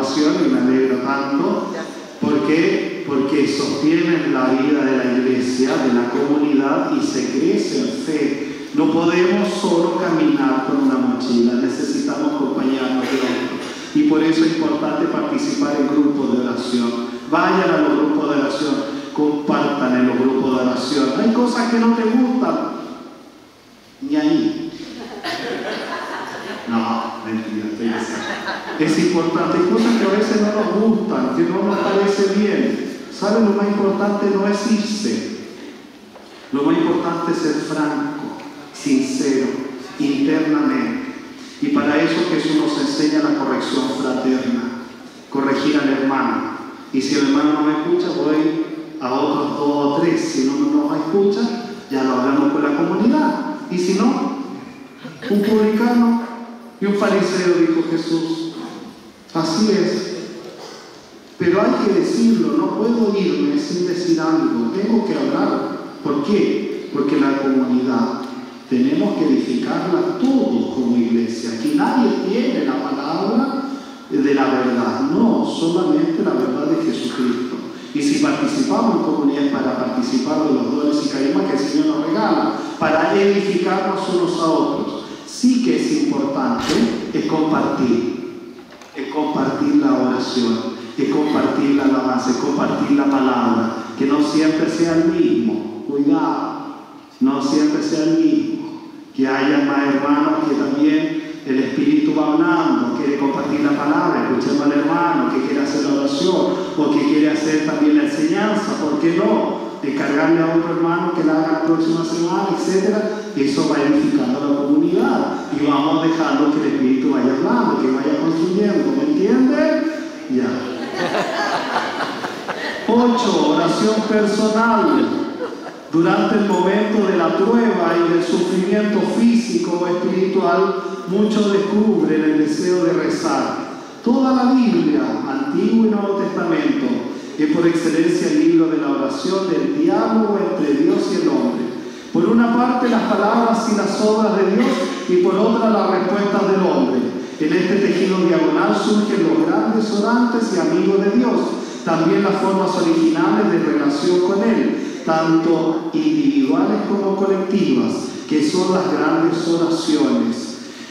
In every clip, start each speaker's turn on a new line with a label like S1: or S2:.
S1: renovación y me alegro tanto. ¿Por qué? Porque sostienen la vida de la iglesia, de la comunidad, y se crece en fe. No podemos solo caminar con una mochila, necesitamos acompañarnos de otros. Y por eso es importante participar en grupos de oración. Vayan a los grupos de oración, compartan en los grupos de oración. Hay cosas que no te gustan, ni ahí. No, mentira, estoy diciendo. Es importante, hay cosas que a veces no nos gustan, que no nos parece bien. ¿Saben? Lo más importante no es irse. Lo más importante es ser franco, sincero, internamente. Y para eso Jesús nos enseña la corrección fraterna, corregir al hermano. Y si el hermano no me escucha, voy a otros 2 o 3. Si no nos escucha, ya lo hablamos con la comunidad. Y si no, un publicano y un fariseo, dijo Jesús. Así es. Pero hay que decirlo, no puedo irme sin decir algo, tengo que hablar. ¿Por qué? Porque la comunidad tenemos que edificarla todos como iglesia. Aquí nadie tiene la palabra de la verdad, no, solamente la verdad de Jesucristo. Y si participamos en comunidad es para participar de los dones y carismas que el Señor nos regala, para edificarnos unos a otros. Sí que es importante es compartir la oración, es compartir la alabanza, es compartir la palabra, que no siempre sea el mismo, cuidado, no siempre sea el mismo, que haya más hermanos que también el Espíritu va hablando, quiere compartir la palabra, escuchemos al hermano que quiere hacer la oración o que quiere hacer también la enseñanza, ¿por qué no? Encargarle a otro hermano que la haga la próxima semana, etc. Eso va edificando la comunidad y vamos dejando que el Espíritu vaya hablando, que vaya construyendo, ¿me entienden? Ya. 8. Oración personal. Durante el momento de la prueba y del sufrimiento físico o espiritual, muchos descubren el deseo de rezar. Toda la Biblia, Antiguo y Nuevo Testamento, es por excelencia el libro de la oración, del diálogo entre Dios y el hombre. Por una parte las palabras y las obras de Dios y por otra las respuestas del hombre. En este tejido diagonal surgen los grandes orantes y amigos de Dios, también las formas originales de relación con Él, tanto individuales como colectivas, que son las grandes oraciones.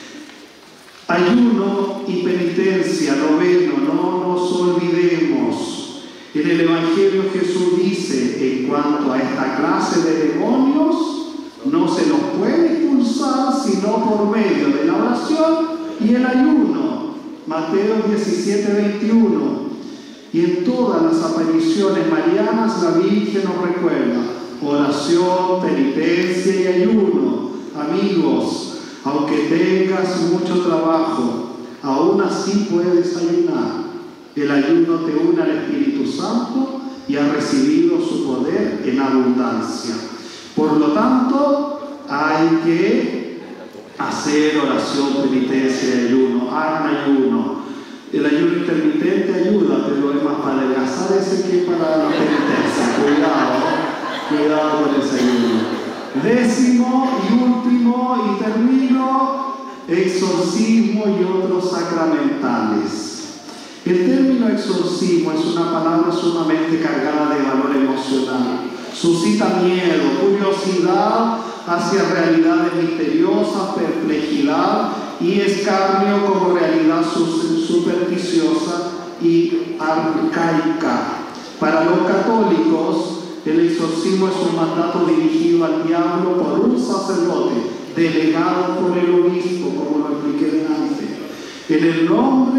S1: Ayuno y penitencia, noveno, no nos olvidemos. En el Evangelio Jesús dice, en cuanto a esta clase de demonios, no se los puede expulsar sino por medio de la oración y el ayuno. Mateo 17:21. Y en todas las apariciones marianas la Virgen nos recuerda oración, penitencia y ayuno. Amigos, aunque tengas mucho trabajo, aún así puedes ayunar. El ayuno te une al Espíritu Santo y ha recibido su poder en abundancia. Por lo tanto, hay que hacer oración, penitencia y ayuno. Hagan ayuno. El ayuno intermitente ayuda, pero es más para adelgazar ese que para la penitencia. Cuidado con ese ayuno. 10º y último y termino, exorcismo y otros sacramentales. El término exorcismo es una palabra sumamente cargada de valor emocional. Suscita miedo, curiosidad hacia realidades misteriosas, perplejidad y escarnio como realidad supersticiosa y arcaica. Para los católicos, el exorcismo es un mandato dirigido al diablo por un sacerdote, delegado por el obispo, como lo expliqué antes. En el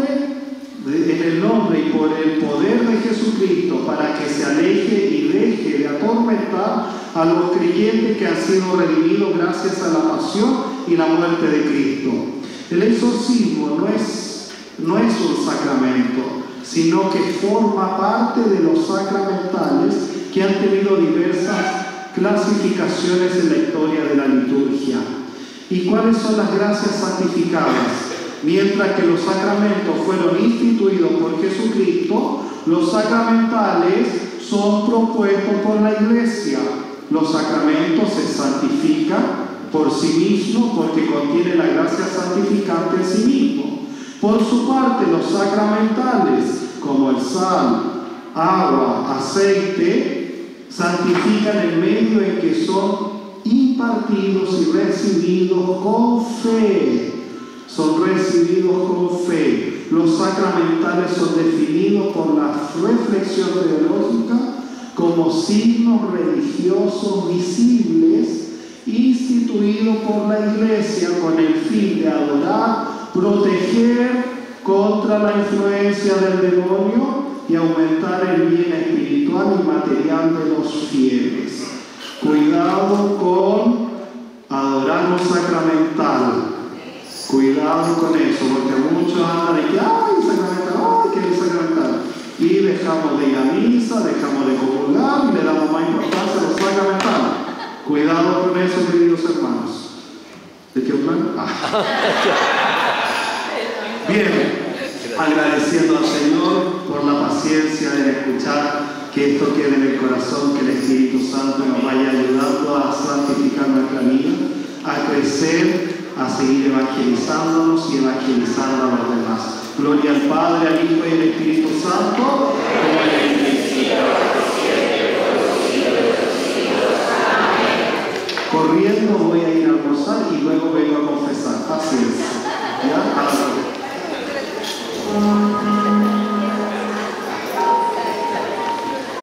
S1: nombre y por el poder de Jesucristo, para que se aleje y deje de atormentar a los creyentes que han sido redimidos gracias a la pasión y la muerte de Cristo. El exorcismo no es un sacramento, sino que forma parte de los sacramentales que han tenido diversas clasificaciones en la historia de la liturgia. ¿Y cuáles son las gracias santificadas? Mientras que los sacramentos fueron instituidos por Jesucristo, los sacramentales son propuestos por la Iglesia. Los sacramentos se santifican por sí mismos porque contienen la gracia santificante en sí mismo. Por su parte, los sacramentales, como el sal, agua, aceite, santifican el medio en que son impartidos y recibidos con fe. Son recibidos con fe. Los sacramentales son definidos por la reflexión teológica como signos religiosos visibles instituidos por la Iglesia con el fin de adorar, proteger contra la influencia del demonio y aumentar el bien espiritual y material de los fieles. Cuidado con adorar lo sacramental. Cuidado con eso, porque muchos andan de que ¡ay, sacramental! ¡Ay, qué sacramental! Y dejamos de ir a misa, dejamos de comulgar y le damos más importancia a lo sacramental. Cuidado con eso, queridos hermanos. ¿De qué plan? Bien, agradeciendo al Señor por la paciencia de escuchar, que esto quede en el corazón, que el Espíritu Santo nos vaya ayudando a santificar nuestra vida, a crecer, a seguir evangelizándonos y evangelizando a los demás. Gloria al Padre, al Hijo y al Espíritu Santo.